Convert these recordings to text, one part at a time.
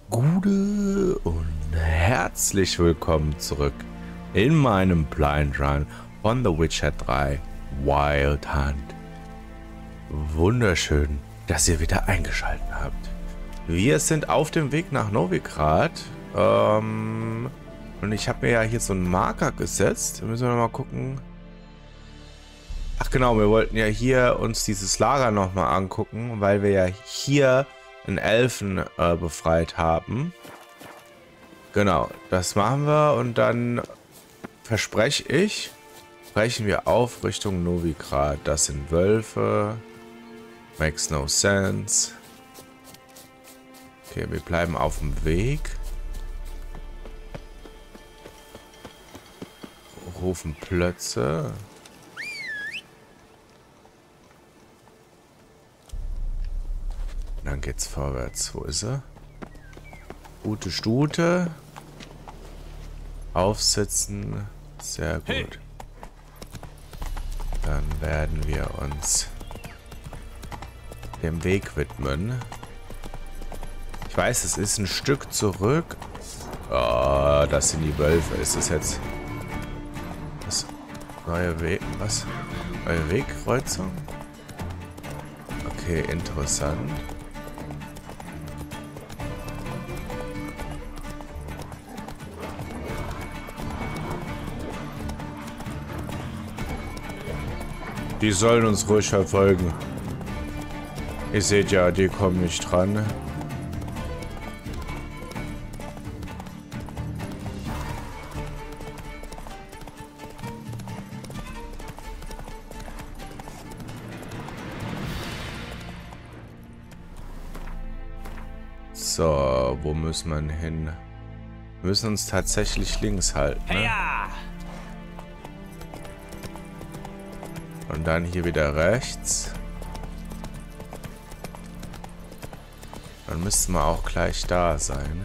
Gute und herzlich willkommen zurück in meinem Blind Run von The Witcher 3 Wild Hunt. Wunderschön, dass ihr wieder eingeschaltet habt. Wir sind auf dem Weg nach Novigrad und ich habe mir ja hier so einen Marker gesetzt. Da müssen wir mal gucken. Ach genau, wir wollten ja hier uns dieses Lager nochmal angucken, weil wir ja hier einen Elfen befreit haben. Genau, das machen wir und dann verspreche ich, brechen wir auf Richtung Novigrad. Das sind Wölfe. Makes no sense. Okay, wir bleiben auf dem Weg. Rufen Plötze. Dann geht's vorwärts. Wo ist er? Gute Stute. Aufsitzen. Sehr gut. Dann werden wir uns dem Weg widmen. Ich weiß, es ist ein Stück zurück. Oh, das sind die Wölfe. Ist das jetzt das neue Weg? Was? Neue Wegkreuzung? Okay, interessant. Die sollen uns ruhig verfolgen. Ihr seht ja, die kommen nicht dran. So, wo müssen wir hin? Wir müssen uns tatsächlich links halten, ne? Und dann hier wieder rechts. Dann müssten wir auch gleich da sein.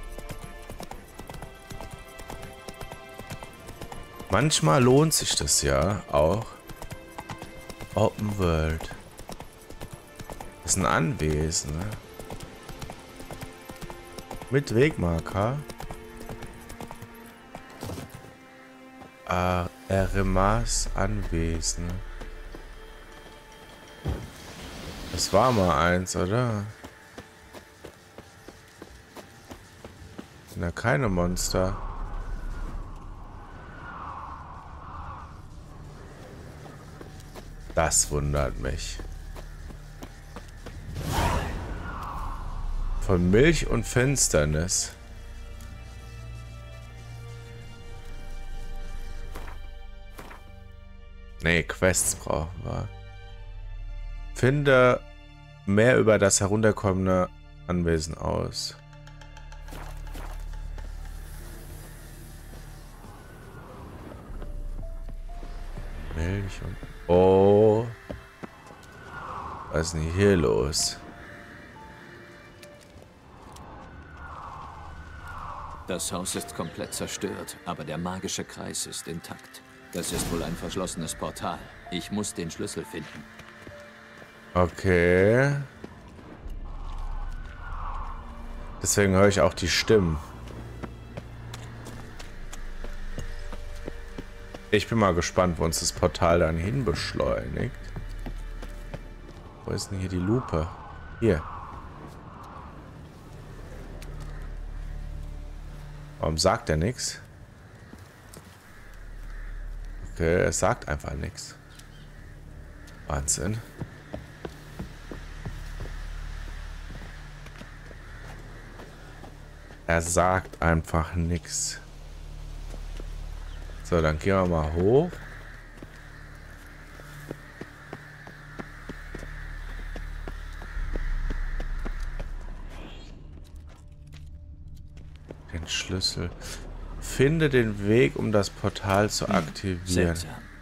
Manchmal lohnt sich das ja auch. Open World. Das ist ein Anwesen, ne? Mit Wegmarker. Remas Anwesen. Das war mal eins, oder? Sind da keine Monster? Das wundert mich. Von Milch und Finsternis. Nee, Quests brauchen wir. Finde mehr über das herunterkommende Anwesen aus. Milch und... Oh. Was ist denn hier los? Das Haus ist komplett zerstört, aber der magische Kreis ist intakt. Das ist wohl ein verschlossenes Portal. Ich muss den Schlüssel finden. Okay. Deswegen höre ich auch die Stimmen. Ich bin mal gespannt, wo uns das Portal dann hin beschleunigt. Wo ist denn hier die Lupe? Hier. Warum sagt er nichts? Okay, er sagt einfach nichts. Wahnsinn. Er sagt einfach nichts. So, dann gehen wir mal hoch. Den Schlüssel. Finde den Weg, um das Portal zu aktivieren.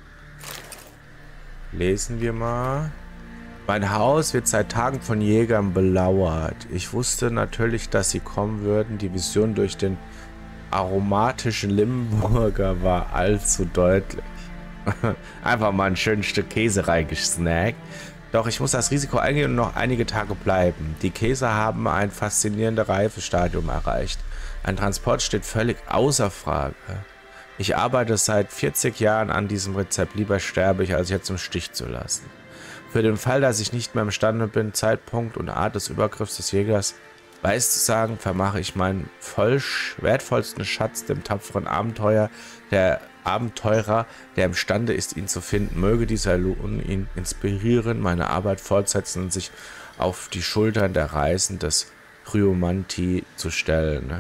Lesen wir mal. Mein Haus wird seit Tagen von Jägern belauert. Ich wusste natürlich, dass sie kommen würden. Die Vision durch den aromatischen Limburger war allzu deutlich. Einfach mal ein schönes Stück Käse reingesnackt. Doch ich muss das Risiko eingehen und noch einige Tage bleiben. Die Käse haben ein faszinierendes Reifestadium erreicht. Ein Transport steht völlig außer Frage. Ich arbeite seit 40 Jahren an diesem Rezept. Lieber sterbe ich, als jetzt im Stich zu lassen. Für den Fall, dass ich nicht mehr imstande bin, Zeitpunkt und Art des Übergriffs des Jägers weiß zu sagen, vermache ich meinen wertvollsten Schatz dem tapferen Abenteurer, der imstande ist, ihn zu finden. Möge dieser Lohn ihn inspirieren, meine Arbeit fortsetzen und sich auf die Schultern der Reisen des Ryomanti zu stellen.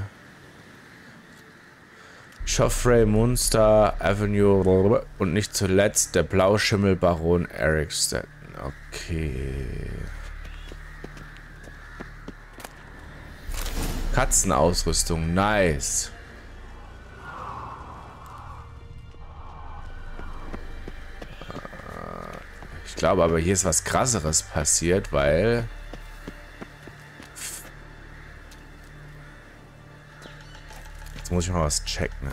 Joffrey, Munster, Avenue und nicht zuletzt der Blauschimmelbaron Erikstein. Okay. Katzenausrüstung, nice. Ich glaube aber, hier ist was Krasseres passiert, weil... Jetzt muss ich mal was checken.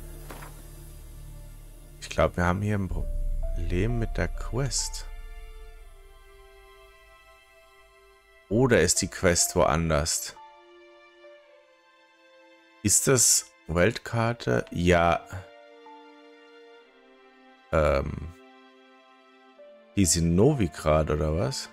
Ich glaube, wir haben hier ein Problem mit der Quest. Oder ist die Quest woanders? Ist das Weltkarte? Ja. Die ist in Novigrad oder was?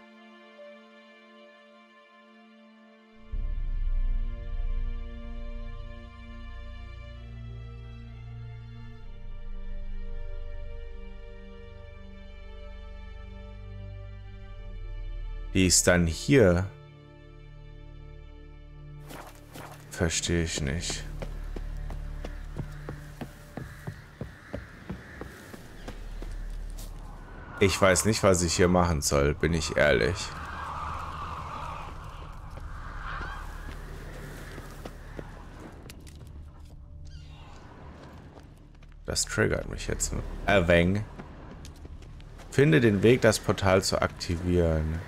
Die ist dann hier. Verstehe ich nicht. Ich weiß nicht, was ich hier machen soll, bin ich ehrlich. Das triggert mich jetzt ein wenig. Finde den Weg, das Portal zu aktivieren.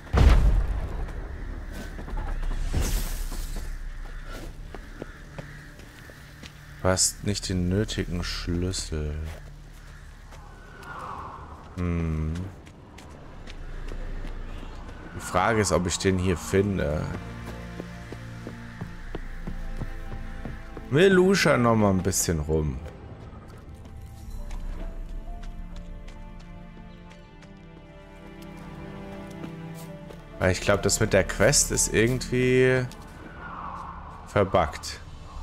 Du hast nicht den nötigen Schlüssel. Die Frage ist, ob ich den hier finde. Wir luschern noch mal ein bisschen rum. Weil ich glaube, das mit der Quest ist irgendwie verbuggt.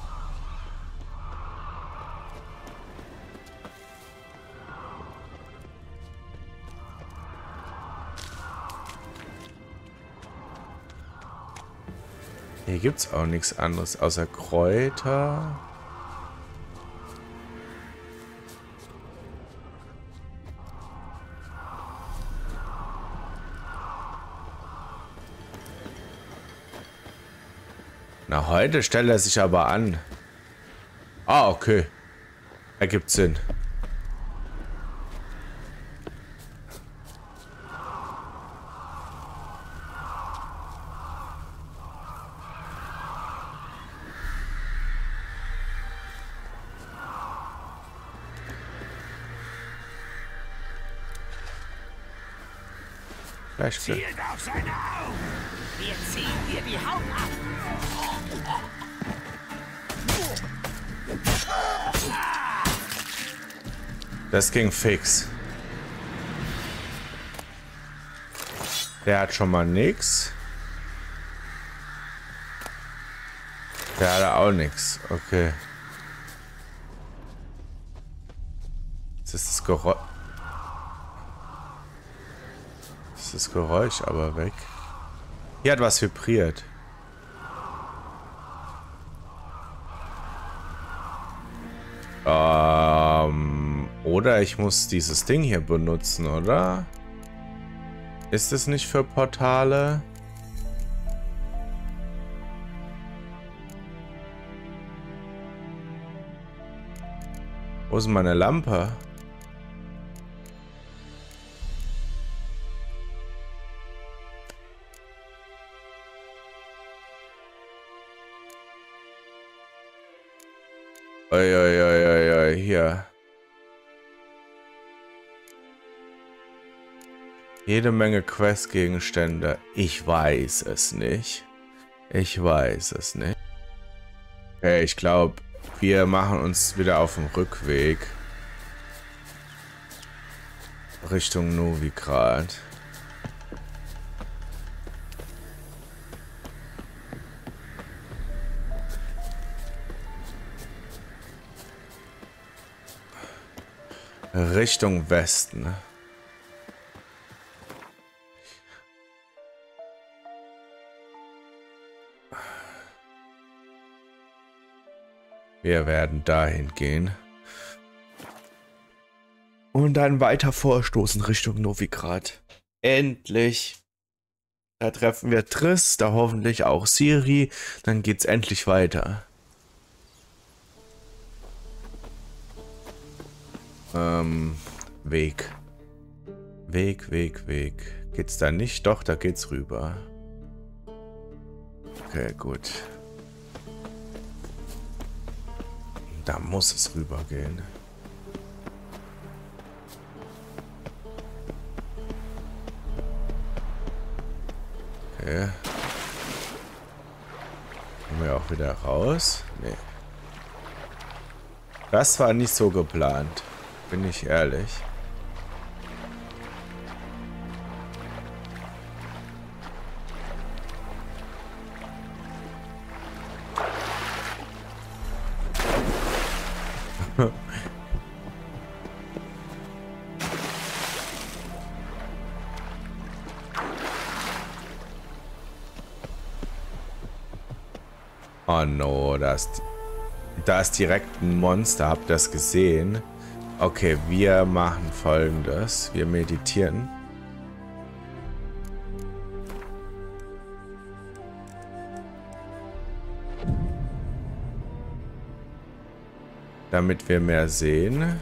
Hier gibt es auch nichts anderes außer Kräuter. Na, heute stellt er sich aber an. Ah, okay. Ergibt Sinn. Zielt auf seine Augen! Wir ziehen dir die Haut ab! Das ging fix. Der hat schon mal nix. Der hat auch nix. Okay. Jetzt ist das Geräusch. Das Geräusch aber weg. Hier hat was vibriert. Oder ich muss dieses Ding hier benutzen, oder? Ist es nicht für Portale? Wo ist meine Lampe? Hier. Jede Menge Questgegenstände. Ich weiß es nicht. Ich weiß es nicht. Okay, ich glaube, wir machen uns wieder auf den Rückweg. Richtung Novigrad. Richtung Westen. Wir werden dahin gehen. Und dann weiter vorstoßen Richtung Novigrad. Endlich. Da treffen wir Triss, da hoffentlich auch Ciri. Dann geht's endlich weiter. Weg. Weg. Geht's da nicht? Doch, da geht's rüber. Okay, gut. Da muss es rübergehen. Okay. Kommen wir auch wieder raus? Nee. Das war nicht so geplant. Bin ich ehrlich. Oh no, da ist direkt ein Monster. Habt ihr das gesehen? Okay, wir machen Folgendes. Wir meditieren. Damit wir mehr sehen.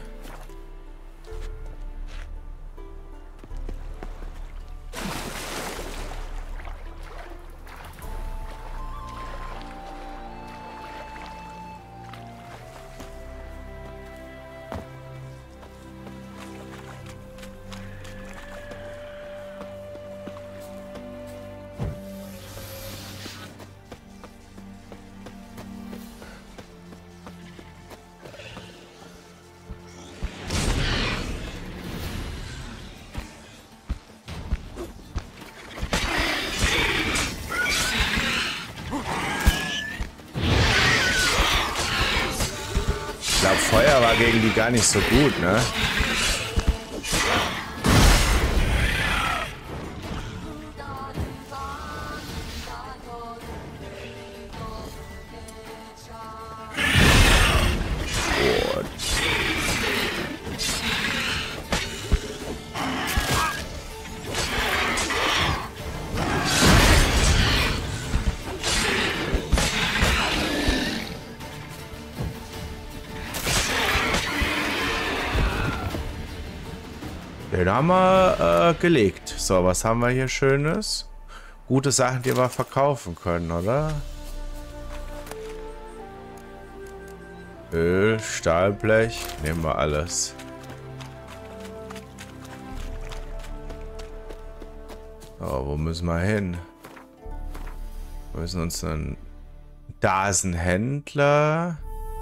Ich glaube, Feuer war gegen die gar nicht so gut, ne? Den haben wir gelegt. So, was haben wir hier Schönes? Gute Sachen, die wir verkaufen können, oder? Öl, Stahlblech, nehmen wir alles. So, wo müssen wir hin? Wir müssen uns einen... Da ist ein Händler.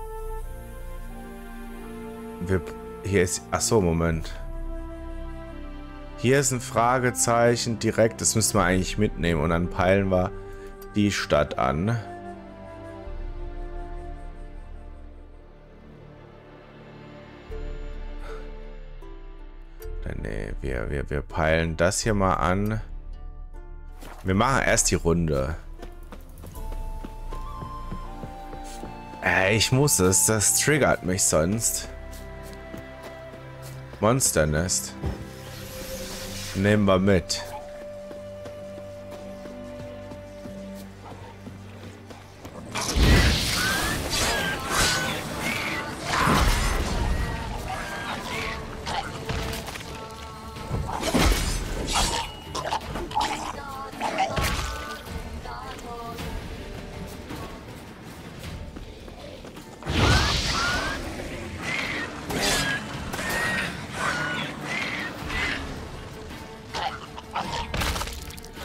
Hier ist... Achso, Moment. Hier ist ein Fragezeichen direkt. Das müssen wir eigentlich mitnehmen. Und dann peilen wir die Stadt an. Nee, wir peilen das hier mal an. Wir machen erst die Runde. Ich muss es. Das triggert mich sonst. Monsternest. Nehmen wir mit.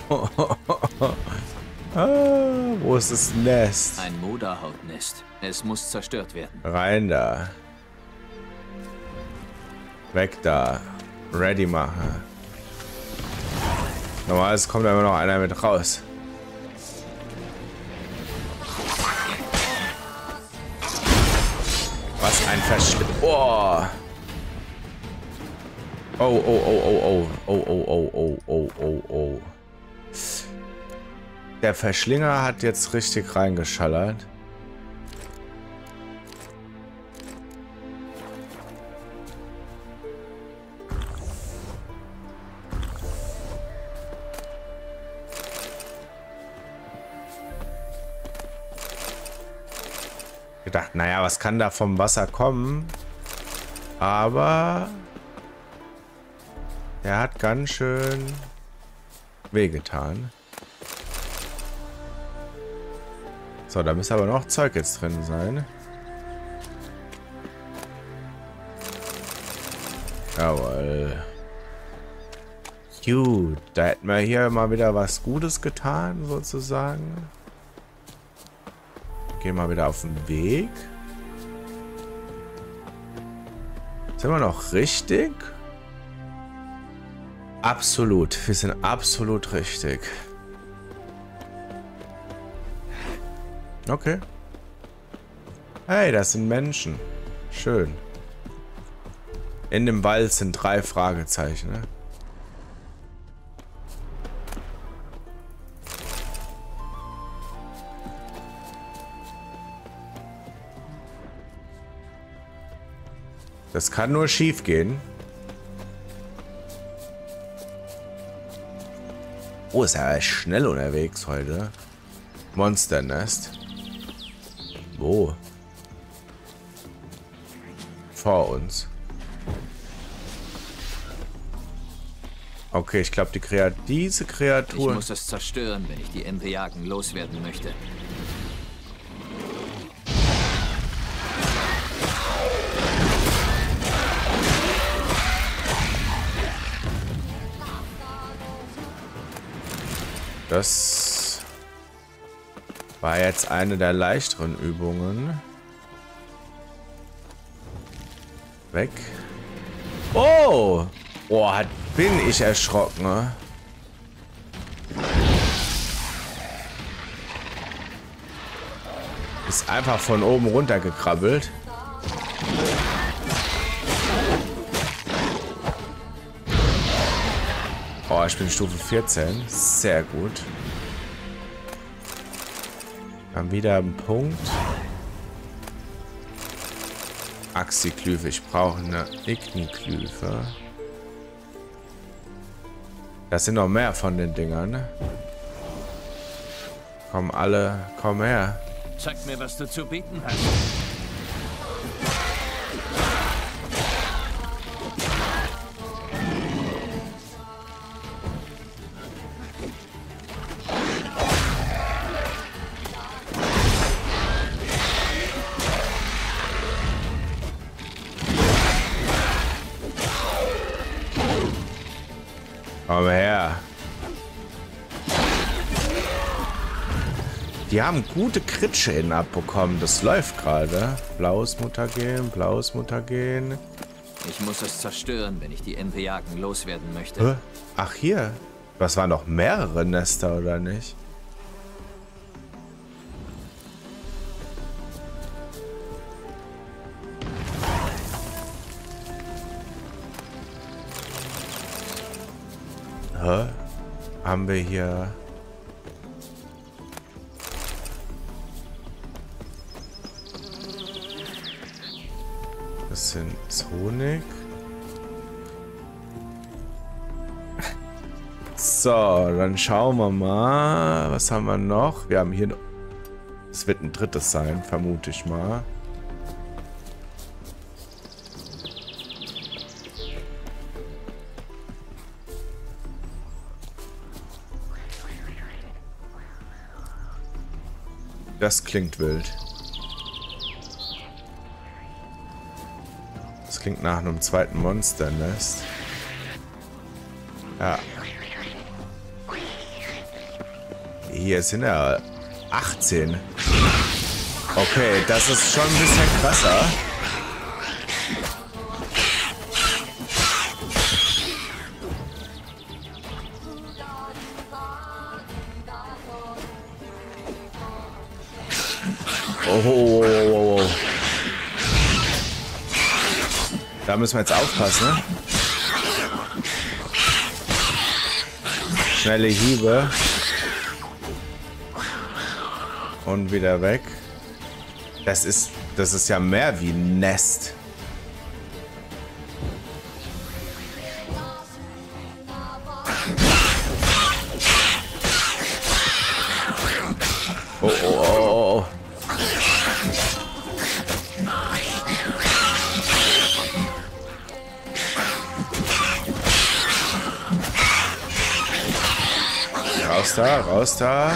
Wo ist das Nest? Ein Moderhautnest. Es muss zerstört werden. Rein da. Weg da. Ready machen. Normalerweise kommt da immer noch einer mit raus. Was ein Verschnitt. Oh. Oh, oh, oh, oh, oh. Oh, oh, oh, oh, oh, oh, oh. Der Verschlinger hat jetzt richtig reingeschallert. Gedacht, naja, was kann da vom Wasser kommen? Aber er hat ganz schön wehgetan. So, da müsste aber noch Zeug jetzt drin sein. Jawohl. Gut, da hätten wir hier mal wieder was Gutes getan, sozusagen. Gehen wir wieder auf den Weg. Sind wir noch richtig? Absolut. Wir sind absolut richtig. Okay. Hey, das sind Menschen. Schön. In dem Wald sind 3 Fragezeichen, ne? Das kann nur schief gehen. Oh, ist ja schnell unterwegs heute. Monsternest. Wo? Vor uns. Okay, ich glaube, diese Kreatur... Ich muss es zerstören, wenn ich die Embryargen loswerden möchte. Das war jetzt eine der leichteren Übungen. Weg. Oh! Boah, bin ich erschrocken. Ne? Ist einfach von oben runter gekrabbelt. Oh, ich bin Stufe 14. Sehr gut. Haben wieder einen Punkt. Axiklyphe. Ich brauche eine Igniklyphe. Das sind noch mehr von den Dingern. Komm alle, komm her. Zeig mir, was du zu bieten hast. Komm her. Die haben gute Crit-Schäden abbekommen. Das läuft gerade. Blaues Mutagen, blaues Mutagen. Ich muss es zerstören, wenn ich die Embryargen loswerden möchte. Hä? Ach, hier. Das waren doch mehrere Nester, oder nicht? Hä? Haben wir hier... Das sind Honig. So, dann schauen wir mal. Was haben wir noch? Wir haben hier... Es wird ein drittes sein, vermute ich mal. Das klingt wild. Das klingt nach einem zweiten Monsternest. Ja. hier sind ja 18. Okay, das ist schon ein bisschen krasser. Oh. Da müssen wir jetzt aufpassen, ne? Schnelle Hiebe. Und wieder weg. Das ist ja mehr wie ein Nest. Oh. Raus da.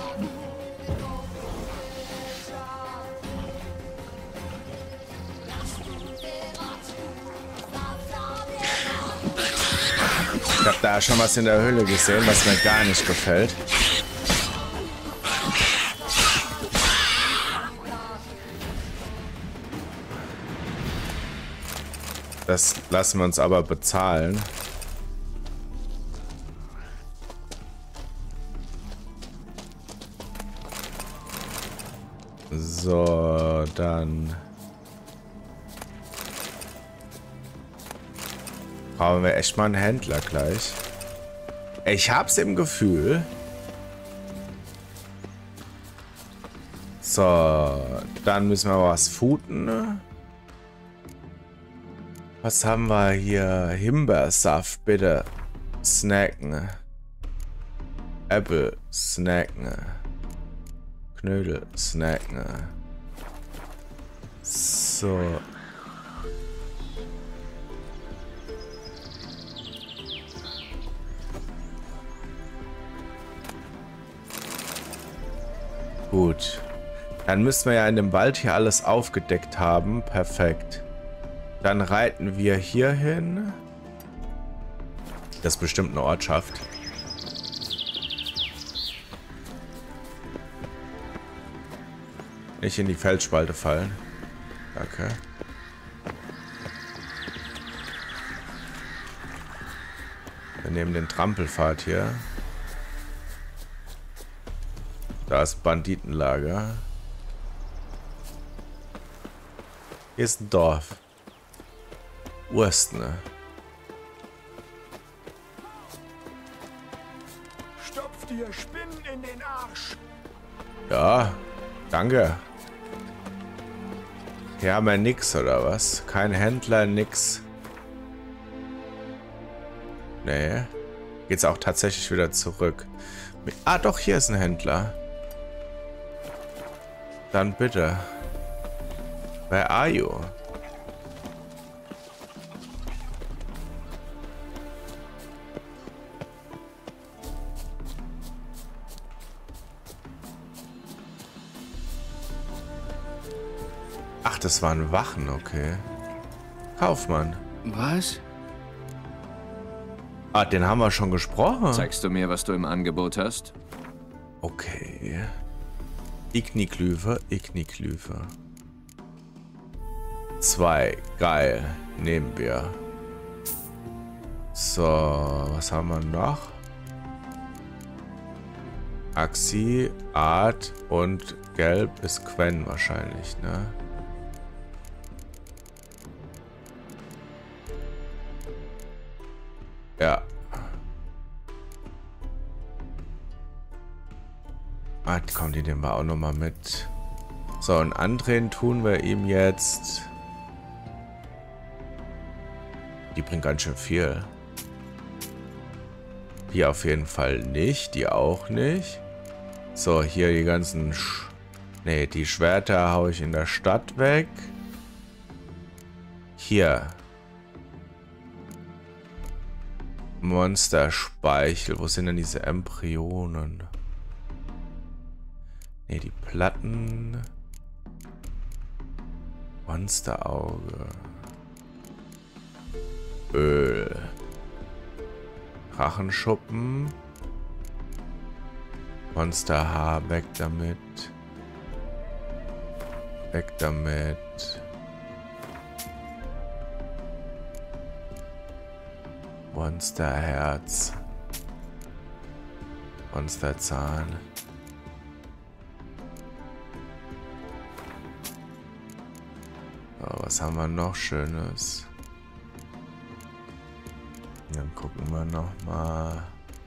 Ich habe da schon was in der Höhle gesehen, was mir gar nicht gefällt. Das lassen wir uns aber bezahlen. So, dann brauchen wir echt mal einen Händler gleich. Ich hab's im Gefühl. So, dann müssen wir was footen. Was haben wir hier? Himbeersaft, bitte. Snacken. Apple, snacken. Knödel, snacken. So. Gut. Dann müssen wir ja in dem Wald hier alles aufgedeckt haben. Perfekt. Dann reiten wir hier hin. Das ist bestimmt eine Ortschaft. Nicht in die Felsspalte fallen. Danke. Wir nehmen den Trampelpfad hier. Da ist Banditenlager. Hier ist ein Dorf. Urstne. Stopf dir Spinnen in den Arsch. Ja, danke. Hier haben wir nix, oder was? Kein Händler, nix. Nee. Geht's auch tatsächlich wieder zurück. Ah, doch, hier ist ein Händler. Dann bitte. Where are you? Ach, das waren Wachen, okay. Kaufmann. Was? Ah, den haben wir schon gesprochen. Zeigst du mir, was du im Angebot hast? Okay. Igniklüfer. 2. Geil. Nehmen wir. So, was haben wir noch? Axi, Art und Gelb ist Quen wahrscheinlich, ne? Ja. Ah, komm, die nehmen wir auch nochmal mit. So, und andrehen tun wir ihm jetzt. Die bringt ganz schön viel. Die auf jeden Fall nicht. Die auch nicht. So, hier die ganzen... Ne, die Schwerter haue ich in der Stadt weg. Hier. Monsterspeichel. Wo sind denn diese Embryonen? Ne, die Platten. Monsterauge. Öl. Drachenschuppen. Monsterhaar, weg damit. Weg damit. Monsterherz. Monsterzahn. Oh, was haben wir noch Schönes? Dann gucken wir noch mal.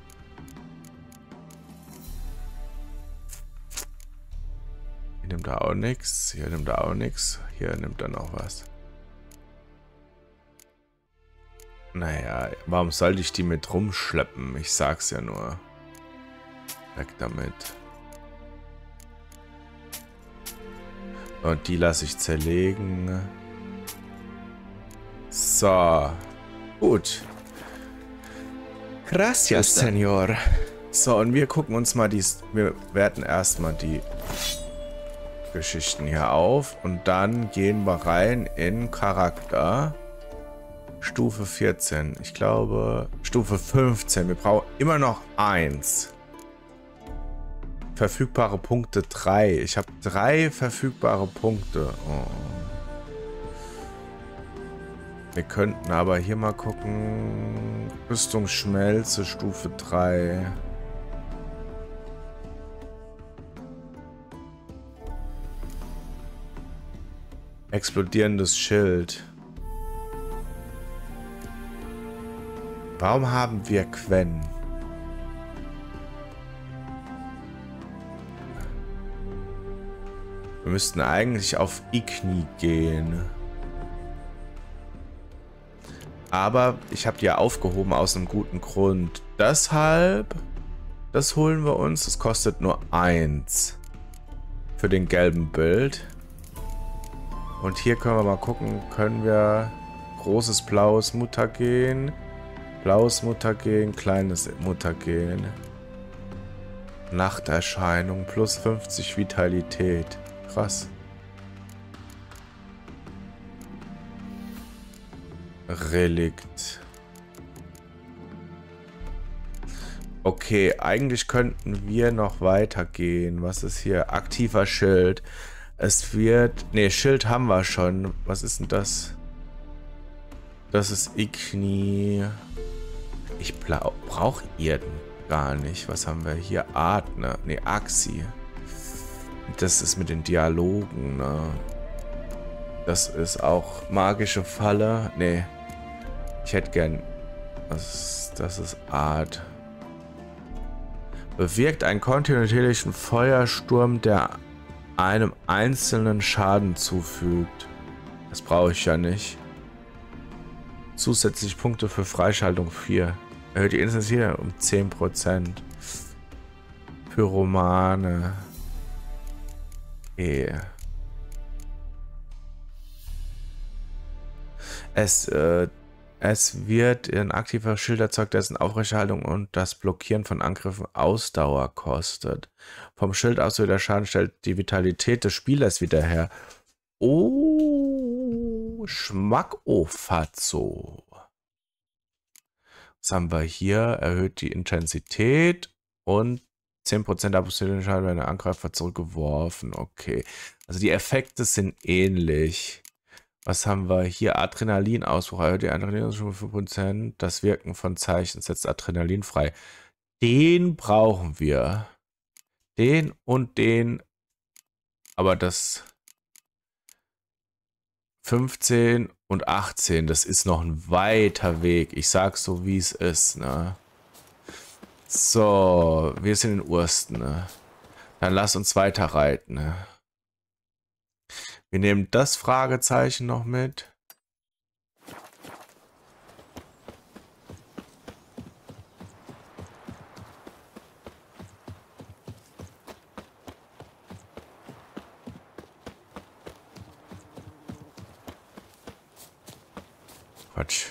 Hier nimmt er auch nichts. Hier nimmt er auch nichts. Hier nimmt er noch was. Naja, warum sollte ich die mit rumschleppen? Ich sag's ja nur. Weg damit. Und die lasse ich zerlegen. So. Gut. Gracias, Senor. So, und wir gucken uns mal wir werten erstmal die Geschichten hier auf. Und dann gehen wir rein in Charakter. Stufe 14. Ich glaube, Stufe 15. Wir brauchen immer noch 1. Verfügbare Punkte 3. Ich habe 3 verfügbare Punkte. Oh. Wir könnten aber hier mal gucken. Rüstungsschmelze Stufe 3. Explodierendes Schild. Warum haben wir Quen? Wir müssten eigentlich auf Igni gehen. Aber ich habe die ja aufgehoben aus einem guten Grund. Deshalb, das holen wir uns. Das kostet nur 1 für den gelben Bild. Und hier können wir mal gucken, können wir großes blaues Mutagen, blaues Mutagen, kleines Mutagen. Nachterscheinung plus 50 Vitalität. Krass. Relikt. Okay, eigentlich könnten wir noch weitergehen. Was ist hier? Aktiver Schild. Es wird... Ne, Schild haben wir schon. Was ist denn das? Das ist Igni. Ich brauche Irden gar nicht. Was haben wir hier? Adne. Ne, Axi. Das ist mit den Dialogen, ne? Das ist auch magische Falle. Ne. Ich hätte gern... Das ist Art. Bewirkt einen kontinuierlichen Feuersturm, der einem einzelnen Schaden zufügt. Das brauche ich ja nicht. Zusätzlich Punkte für Freischaltung 4. Erhöht die Intensität um 10%. Pyromane. Es wird ein aktiver Schild erzeugt, dessen Aufrechterhaltung und das Blockieren von Angriffen Ausdauer kostet. Vom Schild aus wird der Schaden stellt die Vitalität des Spielers wieder her. Oh, Schmackofatzo. Was haben wir hier? Erhöht die Intensität und 10% der absoluten Schaden, wenn der Angreifer zurückgeworfen. Okay. Also die Effekte sind ähnlich. Was haben wir hier? Adrenalinausbruch. Erhöht die Adrenalinausbruch für 5%. Das Wirken von Zeichen setzt Adrenalin frei. Den brauchen wir. Den und den. Aber das 15 und 18, das ist noch ein weiter Weg. Ich sag's so, wie es ist, ne? So, wir sind in Ursten, ne? Dann lass uns weiter reiten, ne? Wir nehmen das Fragezeichen noch mit. Quatsch.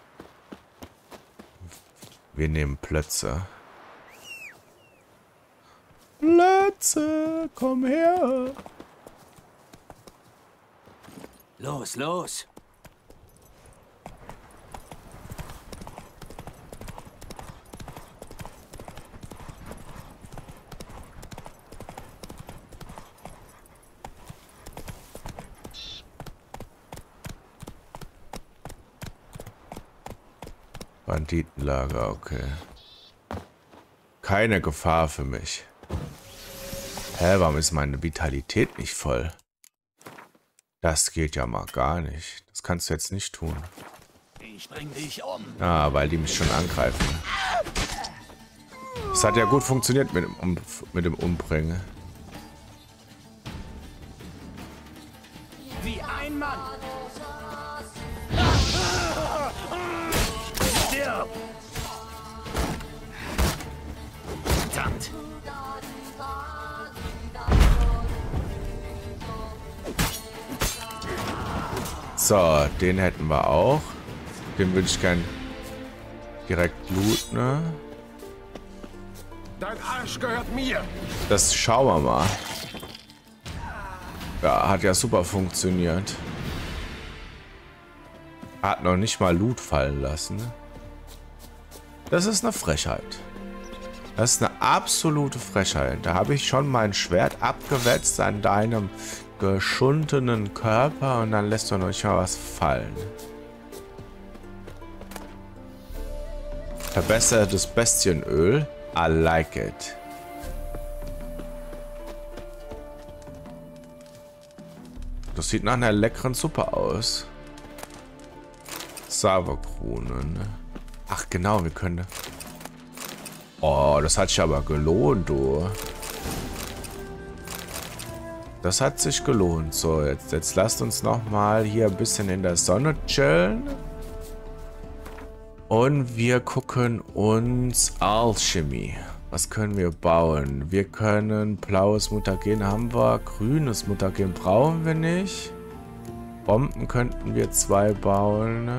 Wir nehmen Plötze. Plötze, komm her. Los, los! Banditenlager, okay. Keine Gefahr für mich. Hä, warum ist meine Vitalität nicht voll? Das geht ja mal gar nicht. Das kannst du jetzt nicht tun. Ich bring dich um. Ah, weil die mich schon angreifen. Das hat ja gut funktioniert mit dem Umbringen. Wie ein Mann. Stirb. Verdammt. So, den hätten wir auch. Den würde ich gern direkt looten, ne? Dein Arsch gehört mir. Das schauen wir mal. Ja, hat ja super funktioniert. Hat noch nicht mal Loot fallen lassen. Das ist eine Frechheit. Das ist eine absolute Frechheit. Da habe ich schon mein Schwert abgewetzt an deinem geschundenen Körper und dann lässt du noch nicht mal was fallen. Verbessertes Bestienöl. I like it. Das sieht nach einer leckeren Suppe aus. Sauerkronen. Ach genau, wir können... Oh, das hat sich aber gelohnt, du. Das hat sich gelohnt. So, jetzt lasst uns noch mal hier ein bisschen in der Sonne chillen. Und wir gucken uns Alchemie. Was können wir bauen? Wir können blaues Mutagen haben wir. Grünes Mutagen brauchen wir nicht. Bomben könnten wir 2 bauen.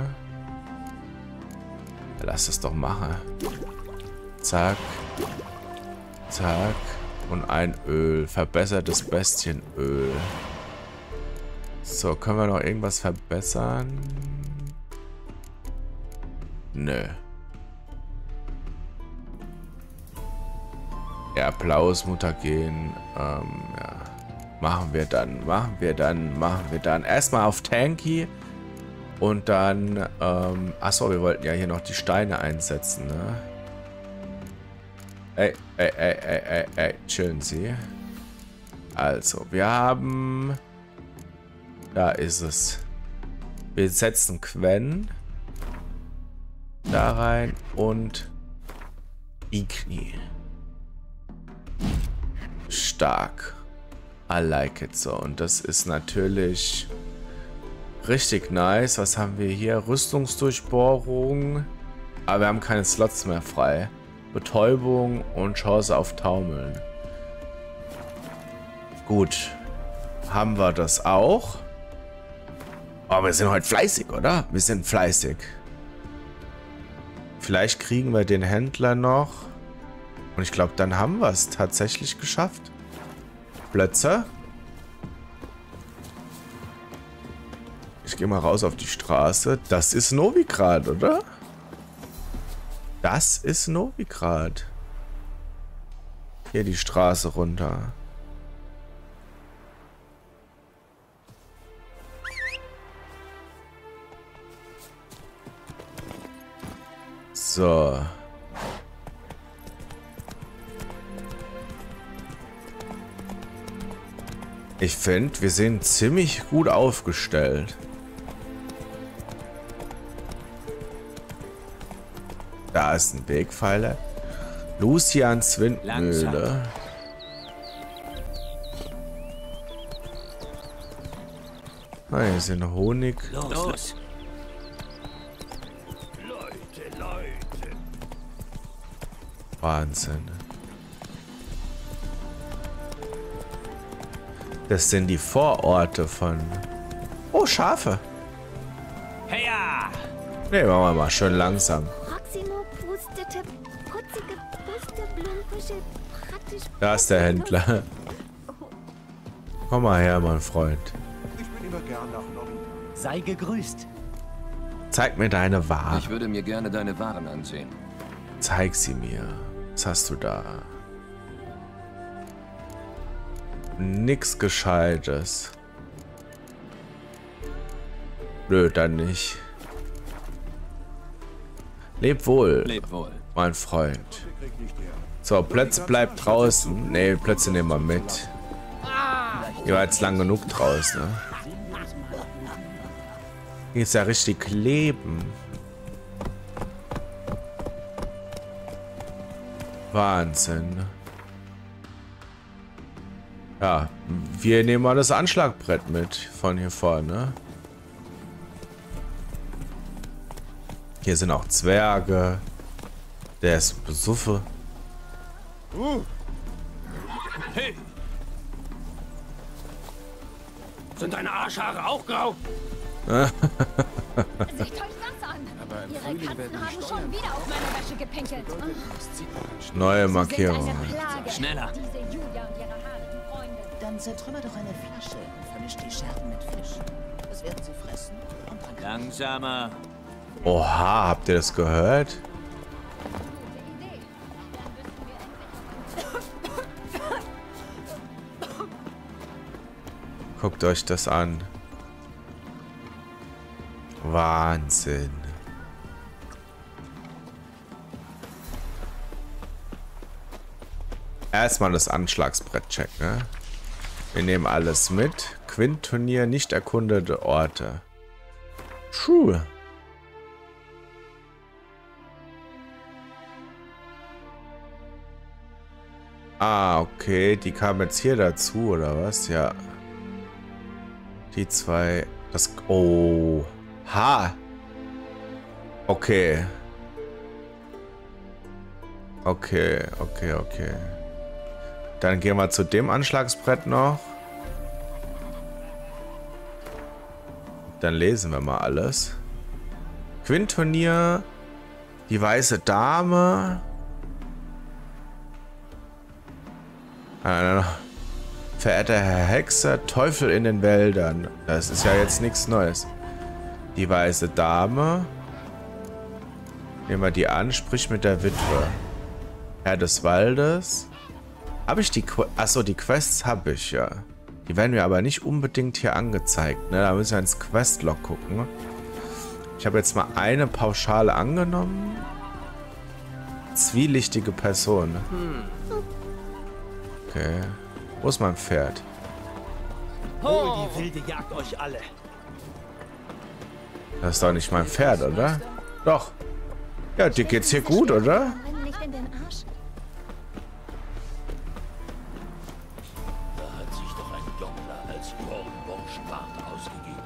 Ja, lass das doch machen. Zack. Zack. Und ein Öl. Verbessertes Bestienöl. So, können wir noch irgendwas verbessern? Nö. Ja, blaues Mutagen. Ja. Machen wir dann. Erstmal auf Tanky. Und dann, achso, wir wollten ja hier noch die Steine einsetzen, ne? Ey, chillen Sie. Also, wir haben... Da ist es. Wir setzen Quen da rein und Igni. Stark. I like it so. Und das ist natürlich richtig nice. Was haben wir hier? Rüstungsdurchbohrung. Aber wir haben keine Slots mehr frei. Betäubung und Chance auf Taumeln. Gut. Haben wir das auch? Aber wir sind heute fleißig, oder? Wir sind fleißig. Vielleicht kriegen wir den Händler noch. Und ich glaube, dann haben wir es tatsächlich geschafft. Plätze. Ich gehe mal raus auf die Straße. Das ist Novigrad, oder? Das ist Novigrad. Hier die Straße runter. So. Ich finde, wir sind ziemlich gut aufgestellt. Da ist ein Wegpfeiler. Lucians Windmühle. Ah, hier sind Honig. Los. Leute. Wahnsinn. Das sind die Vororte von... Oh, Schafe. Heya! Ne, machen wir mal schön langsam. Da ist der Händler. Komm mal her, mein Freund. Ich bin immer gern nach Norden. Sei gegrüßt. Zeig mir deine Ware. Ich würde mir gerne deine Waren ansehen. Zeig sie mir. Was hast du da? Nix Gescheites. Nö, dann nicht. Leb wohl, Leb wohl. mein Freund. So, Plätze bleibt draußen. Ne, Plätze nehmen wir mit. Ihr war jetzt lang genug draußen, ne? Hier ist ja richtig kleben. Wahnsinn. Ja, wir nehmen mal das Anschlagbrett mit von hier vorne. Hier sind auch Zwerge. Der ist besuffe. Hey! Sind deine Arschhaare auch grau? Seht euch das an! Ihre Katzen haben schon wieder auf meine Wäsche gepinkelt. Neue Sie Markierung. sind eine Plage. Schneller. Diese Julia und ihre haarigen Freunde. Dann zertrümmer doch eine Flasche und vermisch die Scherben mit Fisch. Das werden sie fressen und dann Langsamer. Oha, habt ihr das gehört? Gute Idee. Guckt euch das an. Wahnsinn. Erstmal das Anschlagsbrett checken, ne? Wir nehmen alles mit. Quint-Turnier, nicht erkundete Orte. True. Ah, okay. Die kamen jetzt hier dazu, oder was? Ja. Die zwei. Das. Oh. Ha. Okay. Okay. Dann gehen wir zu dem Anschlagsbrett noch. Dann lesen wir mal alles. Quint-Turnier. Die weiße Dame. Verehrter Herr Hexer, Teufel in den Wäldern. Das ist ja jetzt nichts Neues. Die weiße Dame. Nehmen wir die an, sprich mit der Witwe. Herr des Waldes. Habe ich die Quests? Achso, die Quests habe ich ja. Die werden mir aber nicht unbedingt hier angezeigt. Ne? Da müssen wir ins Questlog gucken. Ich habe jetzt mal eine Pauschale angenommen. Zwielichtige Person. Okay. Wo ist mein Pferd? Hol die wilde Jagd euch alle. Das ist doch nicht mein Pferd, oder? Doch. Ja, dir geht's hier gut, oder? Nicht in den Arsch. Da hat sich doch ein Doppler als Bornborn-Spart ausgegeben.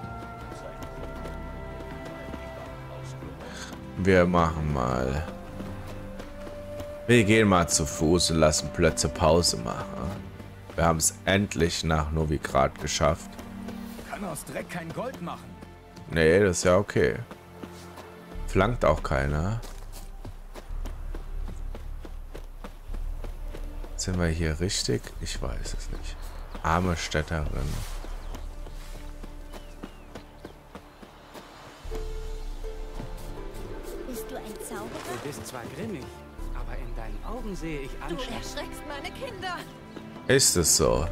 Wir machen mal. Wir gehen mal zu Fuß und lassen Plätze Pause machen. Wir haben es endlich nach Novigrad geschafft. Kann aus Dreck kein Gold machen. Nee, das ist ja okay. Flankt auch keiner. Sind wir hier richtig? Ich weiß es nicht. Arme Städterin. Bist du ein Zauberer? Du bist zwar grimmig, aber in deinen Augen sehe ich Du Anstand. erschreckst meine Kinder. Ist es so?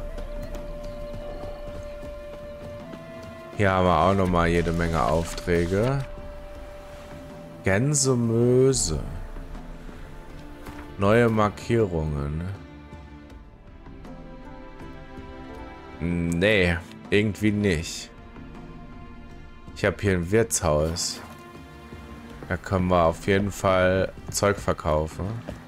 Hier haben wir auch noch mal jede Menge Aufträge. Gänsemöse. Neue Markierungen. Nee, irgendwie nicht. Ich habe hier ein Wirtshaus. Da können wir auf jeden Fall Zeug verkaufen.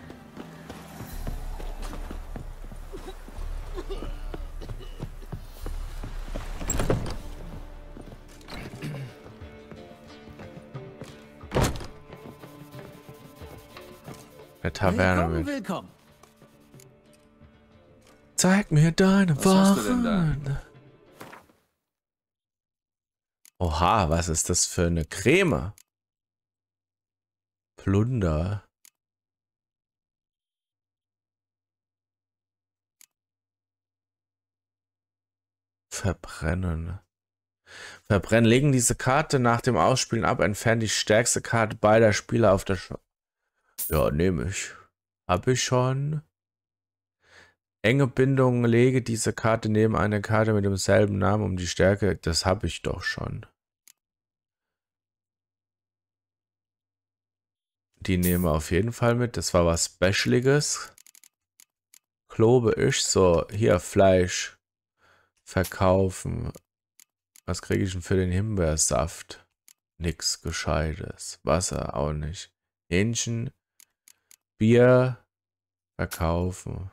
Eine Taverne mit. Willkommen. Zeig mir deine Was hast du denn da? Waren. Oha, was ist das für eine Creme? Plunder. Verbrennen. Verbrennen. Legen diese Karte nach dem Ausspielen ab. Entfernen die stärkste Karte beider Spieler auf der Ja, nehme ich. Hab ich schon. Enge Bindungen. Lege diese Karte neben eine Karte mit demselben Namen um die Stärke. Das habe ich doch schon. Die nehmen wir auf jeden Fall mit. Das war was Specialiges. Glaube ich. So, hier Fleisch verkaufen. Was kriege ich denn für den Himbeersaft? Nix Gescheites. Wasser auch nicht. Hähnchen. Bier verkaufen.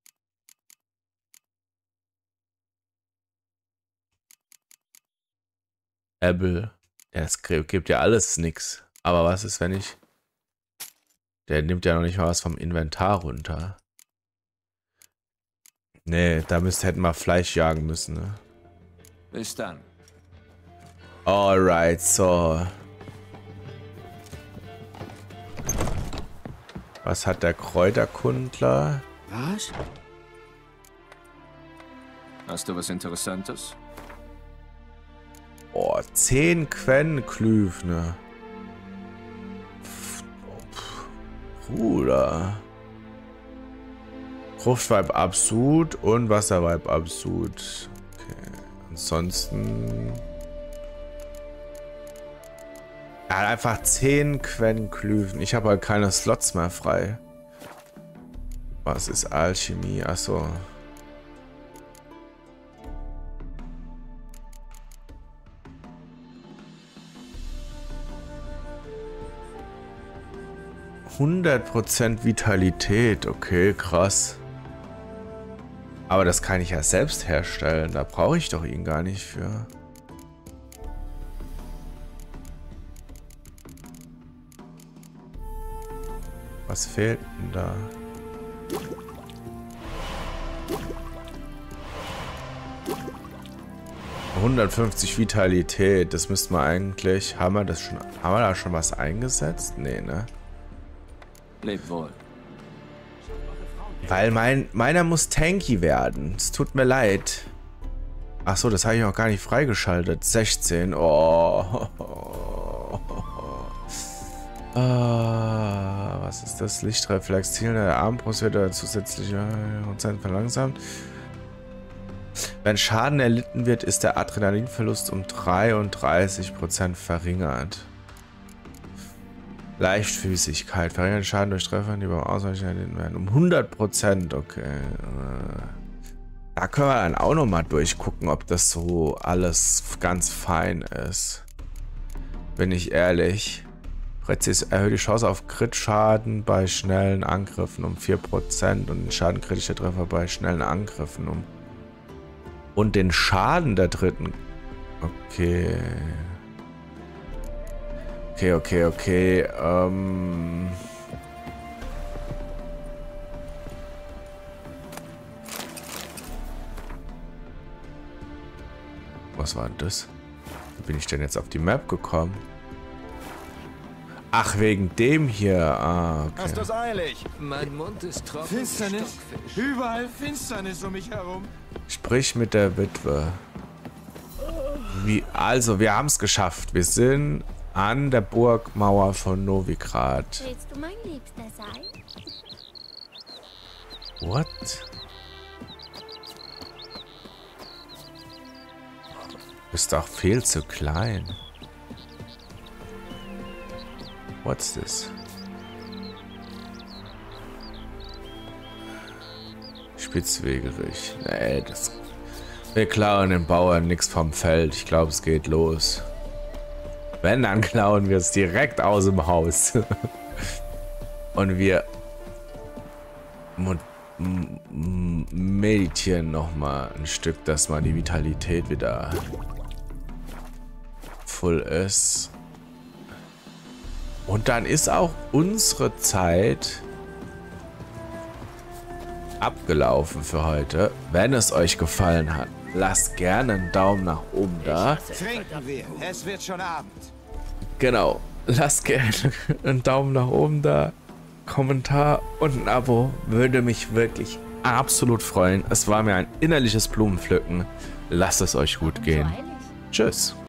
Apple. Ja, das gibt ja alles nix. Aber was ist, wenn ich... Der nimmt ja noch nicht mal was vom Inventar runter. Nee, da hätten wir Fleisch jagen müssen, ne? Bis dann. Alright, so. Was hat der Kräuterkundler? Was? Hast du was Interessantes? Oh, 10 Quenklüfne. Bruder. Fruchtweib Absud und Wasserweib Absud. Okay. Ansonsten... Er hat einfach 10 Quenklüfen. Ich habe halt keine Slots mehr frei. Was ist Alchemie? Achso. %% Vitalität. Okay, krass. Aber das kann ich ja selbst herstellen. Da brauche ich doch ihn gar nicht für. Was fehlt denn da? ...150 Vitalität. Das müssten wir eigentlich... Haben wir da schon was eingesetzt? Nee, ne? Leb wohl. Weil meiner muss tanky werden. Es tut mir leid. Ach so, das habe ich noch gar nicht freigeschaltet. 16. Oh. Was ist das? Lichtreflex. Ziel der Armbrust wird zusätzliche Prozent verlangsamt. Wenn Schaden erlitten wird, ist der Adrenalinverlust um 33% verringert. Leichtfüßigkeit. Verringert Schaden durch Treffer, die beim Ausweichen erlitten werden. Um 100%. Okay. Da können wir dann auch nochmal durchgucken, ob das so alles ganz fein ist. Bin ich ehrlich. Präzis erhöht die Chance auf Crit-Schaden bei schnellen Angriffen um 4% und den Schaden kritischer Treffer bei schnellen Angriffen um. Und den Schaden der dritten. Okay. Okay. Was war denn das? Wie bin ich denn jetzt auf die Map gekommen? Ach, wegen dem hier. Ah, okay. Hast du's eilig? Mein Mund ist trocken. Finsternis? Überall Finsternis um mich herum. Sprich mit der Witwe. Also, wir haben es geschafft. Wir sind an der Burgmauer von Novigrad. Willst du mein Liebster sein? What? Bist doch viel zu klein. What's this? Spitzwegerich. Nee, das... Wir klauen den Bauern nichts vom Feld. Ich glaube, es geht los. Wenn, dann klauen wir es direkt aus dem Haus. Und wir... meditieren nochmal ein Stück, dass mal die Vitalität wieder... voll ist. Und dann ist auch unsere Zeit abgelaufen für heute. Wenn es euch gefallen hat, lasst gerne einen Daumen nach oben da. Trinken wir, es wird schon Abend. Genau, lasst gerne einen Daumen nach oben da, Kommentar und ein Abo. Würde mich wirklich absolut freuen. Es war mir ein innerliches Blumenpflücken. Lasst es euch gut gehen. Tschüss.